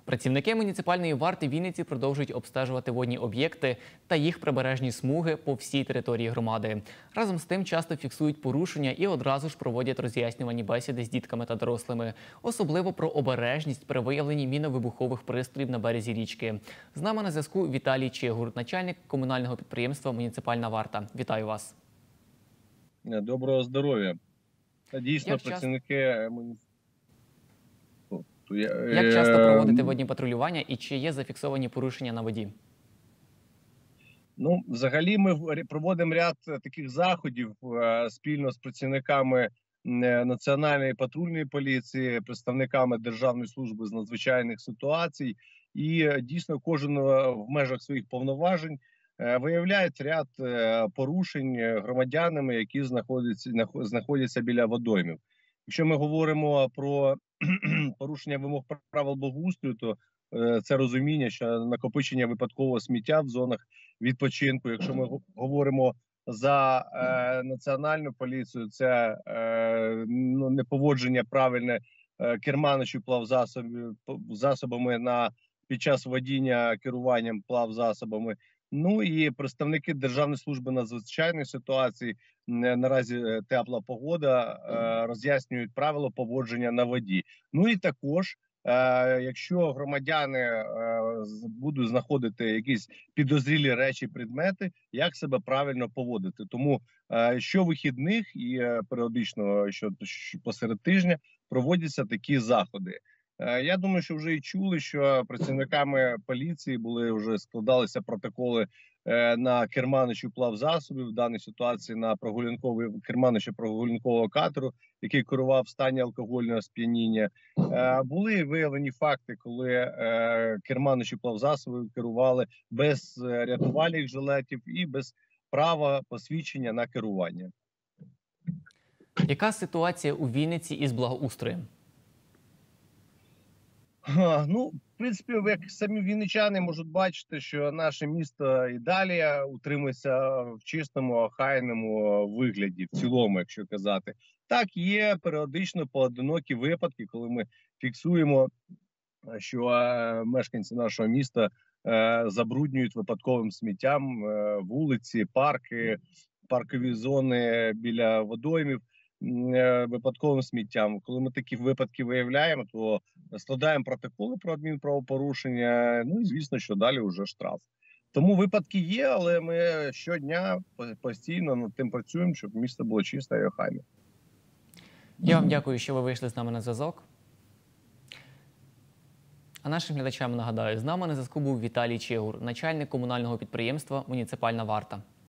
Працівники муніципальної варти Вінниці продовжують обстежувати водні об'єкти та їх прибережні смуги по всій території громади. Разом з тим часто фіксують порушення і одразу ж проводять роз'яснювальні бесіди з дітками та дорослими. Особливо про обережність при виявленні міновибухових пристроїв на березі річки. З нами на зв'язку Віталій Чигур, начальник комунального підприємства «Муніципальна варта». Вітаю вас. Доброго здоров'я. Дійсно, працівники... Як часто проводите водні патрулювання і чи є зафіксовані порушення на воді? Ну, взагалі ми проводимо ряд таких заходів спільно з працівниками Національної патрульної поліції, представниками Державної служби з надзвичайних ситуацій. І дійсно кожен в межах своїх повноважень виявляє ряд порушень громадянами, які знаходяться біля водоймів. Якщо ми говоримо про порушення вимог правил благоустрою, то це розуміння, що накопичення випадкового сміття в зонах відпочинку. Якщо ми говоримо за національну поліцію, це неповодження правильне керманичів плавзасобами під час водіння керуванням плавзасобами. Ну і представники Державної служби надзвичайних ситуацій, наразі тепла погода, роз'яснюють правила поводження на воді. Ну і також, якщо громадяни будуть знаходити якісь підозрілі речі, предмети, як себе правильно поводити. Тому щовихідних і періодично посеред тижня проводяться такі заходи. Я думаю, що вже і чули, що працівниками поліції складалися протоколи на керманичів плавзасобів, в даній ситуації на керманича прогулянкового катеру, який керував в стані алкогольного сп'яніння. Були виявлені факти, коли керманичі плавзасобів керували без рятувальних жилетів і без права посвідчення на керування. Яка ситуація у Вінниці із благоустроєм? Ну, в принципі, як самі вінничани можуть бачити, що наше місто і далі утримується в чистому, охайному вигляді, в цілому, якщо казати. Так, є періодично поодинокі випадки, коли ми фіксуємо, що мешканці нашого міста забруднюють випадковим сміттям вулиці, парки, паркові зони біля водоймів випадковим сміттям. Коли ми такі випадки виявляємо, то складаємо протоколи про адмінправопорушення, ну і звісно, що далі вже штраф. Тому випадки є, але ми щодня постійно над тим працюємо, щоб місто було чисте і охайне. Я вам дякую, що ви вийшли з нами на зв'язок. А нашим глядачам нагадаю, з нами на зв'язку був Віталій Чигур, начальник комунального підприємства «Муніципальна варта».